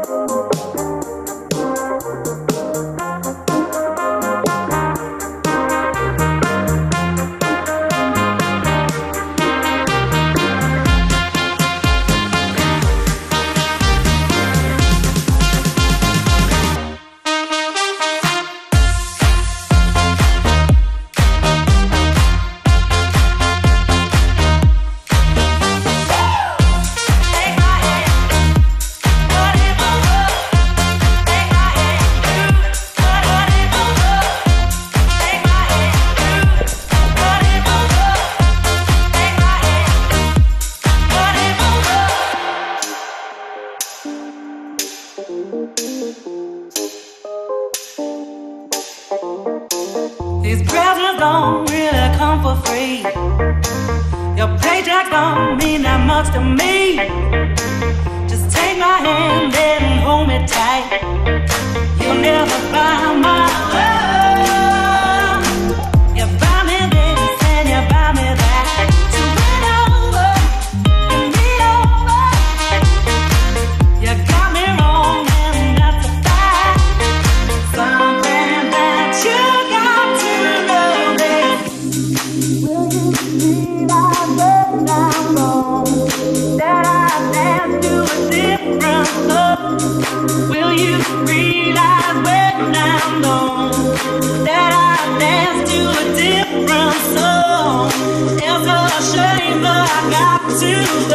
These presents don't really come for free. Your paycheck don't mean that much to me. Just take my hand and hold me tight. You'll never find my love. You buy me this and you buy me that. So win over and me over. You got me wrong and that's a fact. Something that you got to know, babe. Will you realize when I'm wrong, that I dance to a different love? Will you realize when I'm gone, that I dance to a different song? It's a shame, but I got to